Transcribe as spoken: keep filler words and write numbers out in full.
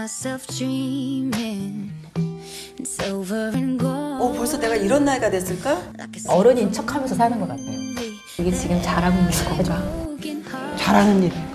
어, 벌써 내가 이런 나이가 됐을까? 어른인 척하면서 사는 것 같아요. 이게 지금 잘하고 있는 거죠. 잘하는 일.